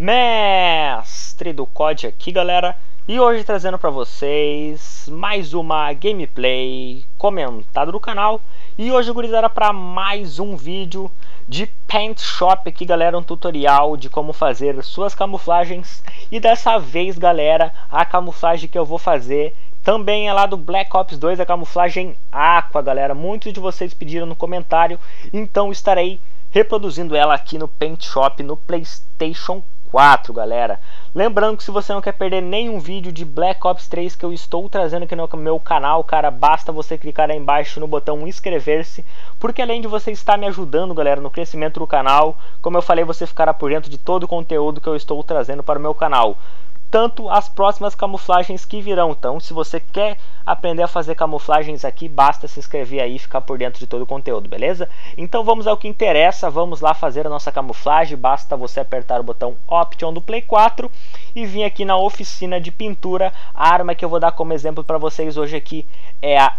Mestre do COD aqui, galera, e hoje trazendo para vocês mais uma gameplay comentada do canal. E hoje, gurizada, para mais um vídeo de Paint Shop aqui, galera, um tutorial de como fazer suas camuflagens. E dessa vez, galera, a camuflagem que eu vou fazer também é lá do Black Ops 2, a camuflagem Aqua, galera. Muitos de vocês pediram no comentário, então estarei reproduzindo ela aqui no Paint Shop no PlayStation 4, galera. Lembrando que se você não quer perder nenhum vídeo de Black Ops 3 que eu estou trazendo aqui no meu canal, cara, basta você clicar aí embaixo no botão inscrever-se, porque além de você estar me ajudando, galera, no crescimento do canal, como eu falei, você ficará por dentro de todo o conteúdo que eu estou trazendo para o meu canal, tanto as próximas camuflagens que virão. Então, se você quer aprender a fazer camuflagens aqui, basta se inscrever aí e ficar por dentro de todo o conteúdo, beleza? Então vamos ao que interessa, vamos lá fazer a nossa camuflagem. Basta você apertar o botão Option do Play 4 e vir aqui na oficina de pintura. A arma que eu vou dar como exemplo para vocês hoje aqui é a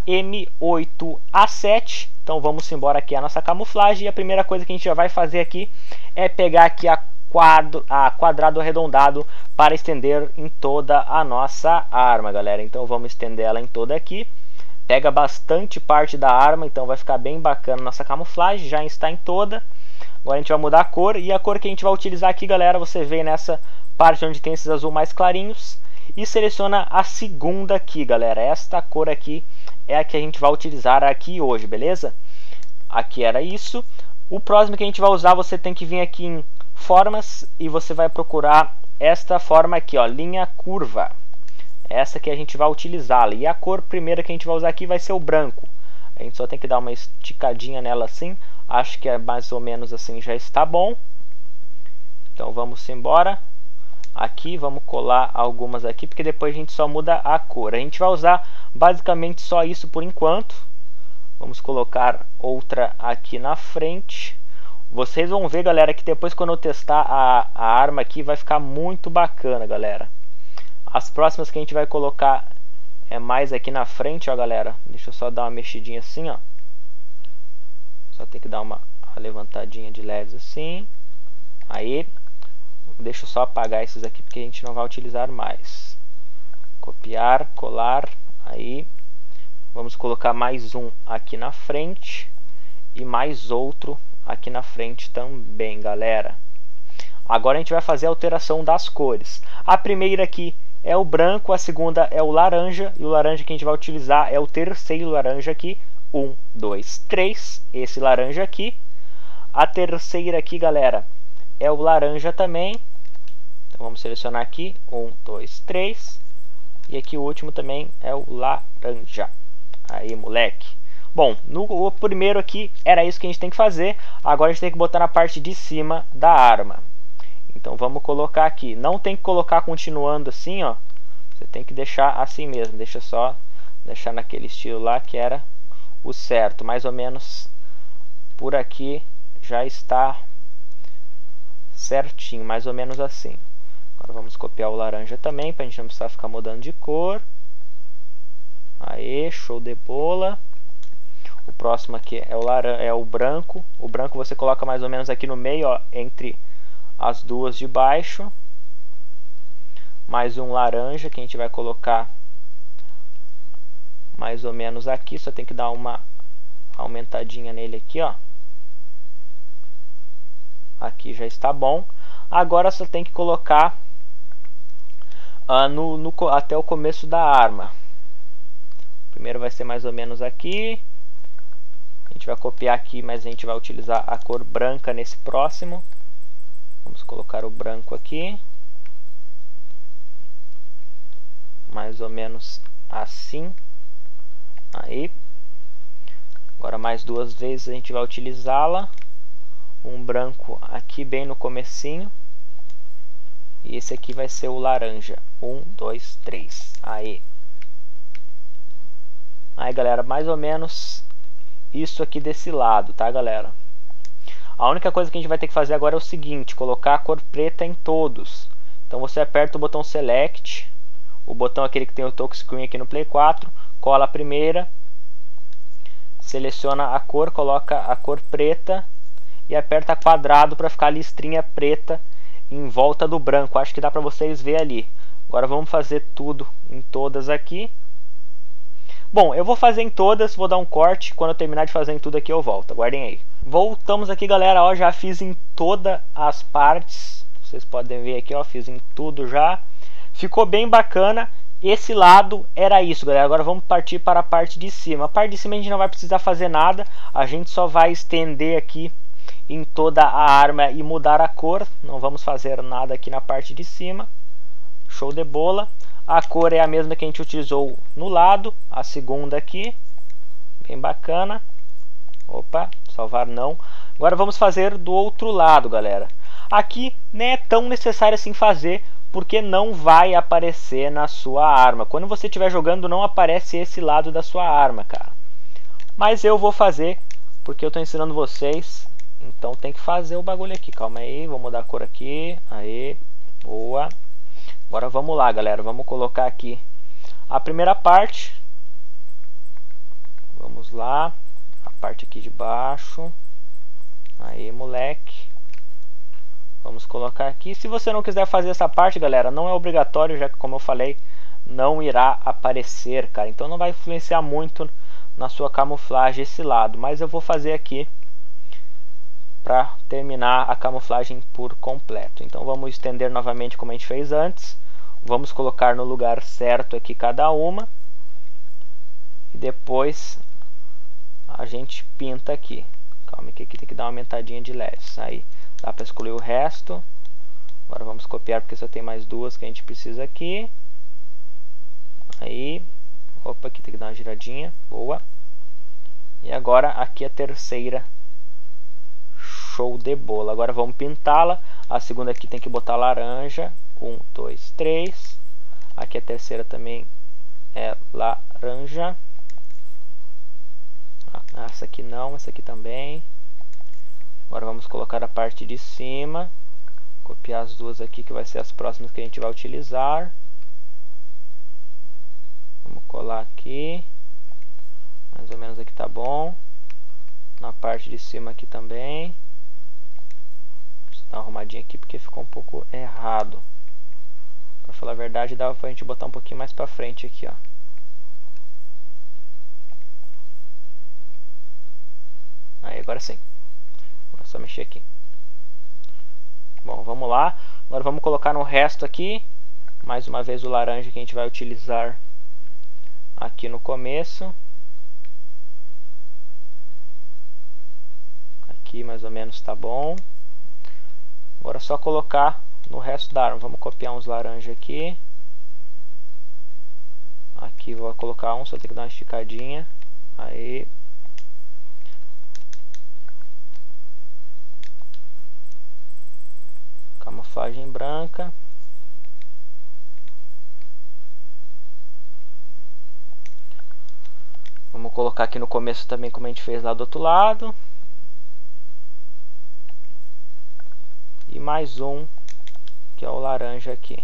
M8A7. Então vamos embora aqui a nossa camuflagem, e a primeira coisa que a gente já vai fazer aqui é pegar aqui a quadrado arredondado para estender em toda a nossa arma, galera. Então vamos estender ela em toda aqui. Pega bastante parte da arma, então vai ficar bem bacana nossa camuflagem. Já está em toda. Agora a gente vai mudar a cor, e a cor que a gente vai utilizar aqui, galera, você vem nessa parte onde tem esses azul mais clarinhos e seleciona a segunda aqui, galera. Esta cor aqui é a que a gente vai utilizar aqui hoje, beleza? Aqui era isso. O próximo que a gente vai usar, você tem que vir aqui em formas e você vai procurar esta forma aqui, ó, linha curva. Essa que a gente vai utilizá-la. E a cor primeira que a gente vai usar aqui vai ser o branco. A gente só tem que dar uma esticadinha nela assim. Acho que é mais ou menos assim, já está bom. Então vamos embora. Aqui vamos colar algumas aqui, porque depois a gente só muda a cor. A gente vai usar basicamente só isso por enquanto. Vamos colocar outra aqui na frente. Vocês vão ver, galera, que depois quando eu testar a arma aqui vai ficar muito bacana, galera. As próximas que a gente vai colocar é mais aqui na frente, ó, galera. Deixa eu só dar uma mexidinha assim, ó. Só tem que dar uma levantadinha de leves assim. Aí, deixa eu só apagar esses aqui porque a gente não vai utilizar mais. Copiar, colar, aí. Vamos colocar mais um aqui na frente e mais outro aqui na frente também, galera. Agora a gente vai fazer a alteração das cores. A primeira aqui é o branco, a segunda é o laranja, e o laranja que a gente vai utilizar é o terceiro laranja aqui. 1, 2, 3, esse laranja aqui. A terceira aqui, galera, é o laranja também. Então vamos selecionar aqui, 1, 2, 3. E aqui o último também é o laranja. Aí, moleque. Bom, o primeiro aqui era isso que a gente tem que fazer. Agora a gente tem que botar na parte de cima da arma. Então vamos colocar aqui. Não tem que colocar continuando assim, ó. Você tem que deixar assim mesmo. Deixa só deixar naquele estilo lá que era o certo. Mais ou menos por aqui já está certinho. Mais ou menos assim. Agora vamos copiar o laranja também, para a gente não precisar ficar mudando de cor. Aê, show de bola. O próximo aqui é o branco. O branco você coloca mais ou menos aqui no meio, ó, entre as duas de baixo. Mais um laranja que a gente vai colocar mais ou menos aqui. Só tem que dar uma aumentadinha nele aqui, ó. Aqui já está bom. Agora só tem que colocar até o começo da arma. Primeiro vai ser mais ou menos aqui. A gente vai copiar aqui, mas a gente vai utilizar a cor branca nesse próximo. Vamos colocar o branco aqui. Mais ou menos assim. Aí. Agora mais duas vezes a gente vai utilizá-la. Um branco aqui bem no comecinho. E esse aqui vai ser o laranja. 1, 2, 3. Aí. Aí, galera, mais ou menos isso aqui desse lado, tá, galera? A única coisa que a gente vai ter que fazer agora é o seguinte: colocar a cor preta em todos. Então você aperta o botão Select, o botão aquele que tem o touchscreen aqui no Play 4, cola a primeira, seleciona a cor, coloca a cor preta e aperta quadrado para ficar a listrinha preta em volta do branco. Acho que dá para vocês ver ali. Agora vamos fazer tudo em todas aqui. Bom, eu vou fazer em todas, vou dar um corte. Quando eu terminar de fazer em tudo aqui eu volto. Aguardem aí. Voltamos aqui, galera. Ó, já fiz em todas as partes. Vocês podem ver aqui, ó, fiz em tudo já. Ficou bem bacana. Esse lado era isso, galera. Agora vamos partir para a parte de cima. A parte de cima a gente não vai precisar fazer nada. A gente só vai estender aqui em toda a arma e mudar a cor. Não vamos fazer nada aqui na parte de cima. Show de bola. A cor é a mesma que a gente utilizou no lado. A segunda aqui. Bem bacana. Opa, salvar não. Agora vamos fazer do outro lado, galera. Aqui não é tão necessário assim fazer, porque não vai aparecer na sua arma. Quando você estiver jogando, não aparece esse lado da sua arma, cara. Mas eu vou fazer, porque eu estou ensinando vocês. Então tem que fazer o bagulho aqui. Calma aí, vou mudar a cor aqui. Aí, boa. Agora vamos lá, galera. Vamos colocar aqui a primeira parte. Vamos lá. A parte aqui de baixo. Aí, moleque. Vamos colocar aqui. Se você não quiser fazer essa parte, galera, não é obrigatório, já que, como eu falei, não irá aparecer, cara. Então não vai influenciar muito na sua camuflagem esse lado. Mas eu vou fazer aqui para terminar a camuflagem por completo. Então vamos estender novamente como a gente fez antes. Vamos colocar no lugar certo aqui cada uma. E depois a gente pinta aqui. Calma que aqui tem que dar uma aumentadinha de leves. Aí. Dá para excluir o resto. Agora vamos copiar porque só tem mais duas que a gente precisa aqui. Aí. Opa, aqui tem que dar uma giradinha. Boa. E agora aqui a terceira. Show de bola. Agora vamos pintá-la. A segunda aqui tem que botar laranja. 1, 2, 3. Aqui a terceira também é laranja. Essa aqui não, essa aqui também. Agora vamos colocar a parte de cima. Copiar as duas aqui que vai ser as próximas que a gente vai utilizar. Vamos colar aqui. Mais ou menos aqui tá bom. Na parte de cima aqui também. Vou dar uma arrumadinha aqui porque ficou um pouco errado. Pra falar a verdade, dava pra gente botar um pouquinho mais pra frente aqui, ó. Aí, agora sim. É só mexer aqui. Bom, vamos lá. Agora vamos colocar no resto aqui. Mais uma vez o laranja que a gente vai utilizar aqui no começo. Aqui mais ou menos tá bom. Agora é só colocar no resto da arma. Vamos copiar uns laranja aqui. Aqui vou colocar um, só tem que dar uma esticadinha. Aí. Camuflagem branca. Vamos colocar aqui no começo também como a gente fez lá do outro lado. E mais um, que é o laranja aqui.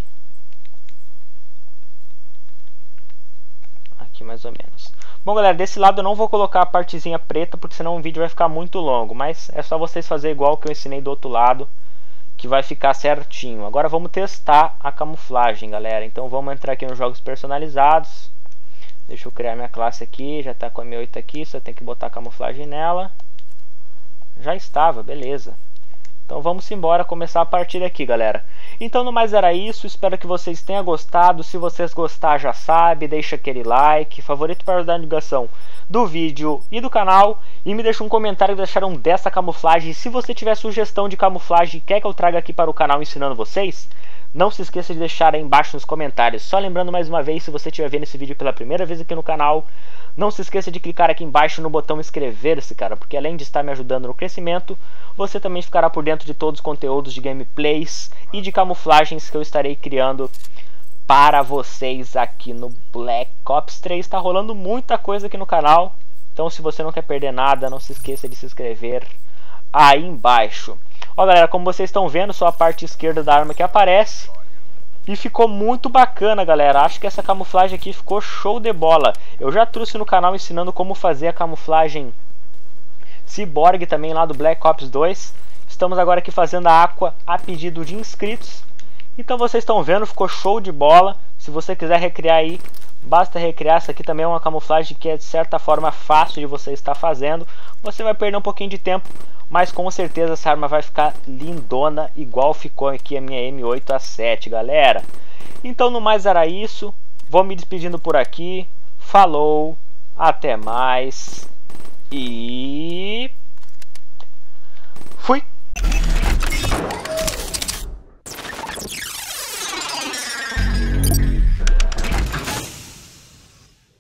Aqui mais ou menos. Bom, galera, desse lado eu não vou colocar a partezinha preta, porque senão o vídeo vai ficar muito longo. Mas é só vocês fazerem igual que eu ensinei do outro lado, que vai ficar certinho. Agora vamos testar a camuflagem, galera. Então vamos entrar aqui nos jogos personalizados. Deixa eu criar minha classe aqui. Já está com a M8 aqui, só tem que botar a camuflagem nela. Já estava, beleza. Então vamos embora começar a partida aqui, galera. Então no mais era isso, espero que vocês tenham gostado. Se vocês gostaram, já sabe, deixa aquele like, favorito para ajudar a divulgação do vídeo e do canal. E me deixa um comentário que deixaram dessa camuflagem. Se você tiver sugestão de camuflagem e quer que eu traga aqui para o canal ensinando vocês, não se esqueça de deixar aí embaixo nos comentários. Só lembrando mais uma vez, se você estiver vendo esse vídeo pela primeira vez aqui no canal, não se esqueça de clicar aqui embaixo no botão inscrever-se, cara, porque além de estar me ajudando no crescimento, você também ficará por dentro de todos os conteúdos de gameplays e de camuflagens que eu estarei criando para vocês aqui no Black Ops 3. Está rolando muita coisa aqui no canal, então se você não quer perder nada, não se esqueça de se inscrever aí embaixo. Ó, galera, como vocês estão vendo, só a parte esquerda da arma que aparece. E ficou muito bacana, galera. Acho que essa camuflagem aqui ficou show de bola. Eu já trouxe no canal ensinando como fazer a camuflagem Cyborg também lá do Black Ops 2. estamos agora aqui fazendo a Aqua a pedido de inscritos. Então vocês estão vendo, ficou show de bola. Se você quiser recriar aí, basta recriar. Essa aqui também é uma camuflagem que é de certa forma fácil de você estar fazendo. Você vai perder um pouquinho de tempo, mas com certeza essa arma vai ficar lindona, igual ficou aqui a minha M8A7, galera. Então no mais era isso. Vou me despedindo por aqui. Falou, até mais e